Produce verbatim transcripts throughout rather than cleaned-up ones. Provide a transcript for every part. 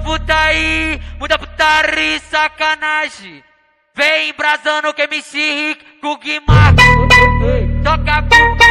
novo tá aí, muita putaria e sacanagem. Vem embrasando que M C Rick com o Guimar. Toca a bunda,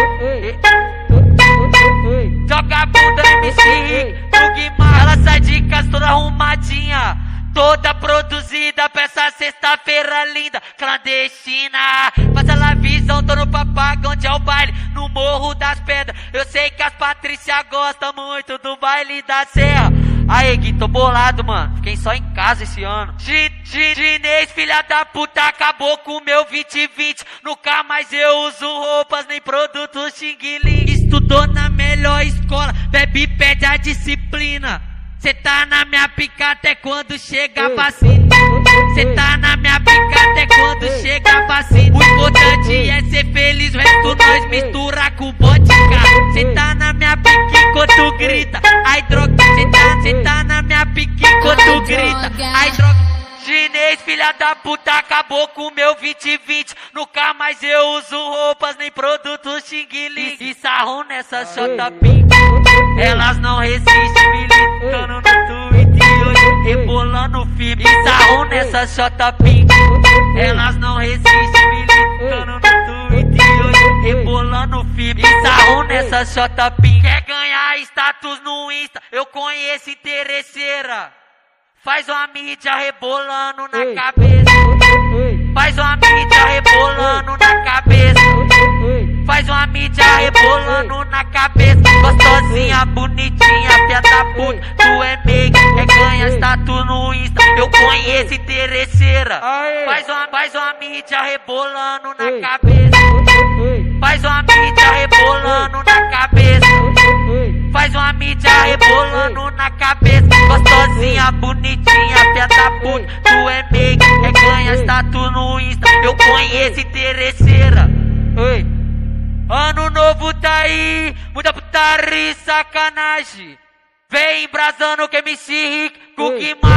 toca a bunda M C Rick com o Guimar. Ela sai de casa toda arrumadinha, toda produzida pra essa sexta-feira linda, clandestina. Passa lá visão, tô no papagão onde é o baile, no Morro das Pedras. Eu sei que as Patrícia gostam muito do baile da Serra. Aê, Gui, tô bolado, mano. Fiquei só em casa esse ano. Chinês, filha da puta, acabou com o meu vinte vinte. Nunca mais eu uso roupas nem produtos Xing Ling. Estudou na melhor escola, bebe e pede a disciplina. Cê tá na minha pica até quando chega a vacina. Cê tá na minha pica até quando chega a vacina. O importante é ser feliz, o resto nós mistura com vodka. Cê tá na minha pica enquanto grita, ai droga. Cê tá, cê tá na minha pica enquanto grita, ai droga. Chinês, filha da puta, acabou com o meu vinte vinte. Nunca mais eu uso roupas nem produtos Xing Ling. E sarro nessa J P, elas não resistem, militando no Twitter hoje, rebolando firme. E sarro nessa J P, elas não resistem, militando no Twitter hoje, rebolando firme. E sarro nessa J P, quer ganhar status no Insta, eu conheço interesseira. Faz uma mídia rebolando na Ei. cabeça. Ei. Faz uma mídia rebolando na cabeça. Ei. Faz uma mídia rebolando na cabeça. Gostosinha, bonitinha, filha da puta. Tu é meiga, quer ganhar status no Insta. Eu conheço interesseira. Aê. Faz uma, faz uma mídia rebolando na Ei. cabeça. Ei. Faz uma mídia rebolando na cabeça. Ei. Faz uma mídia rebolando na cabeça. Gostosinha, bonitinha, filha da puta. Tu é meiga, quer ganhar status no Insta. Eu conheço interesseira. Oi. Ano novo tá aí, muita putaria e sacanagem. Vem embrasando que M C Rick com o Guimar.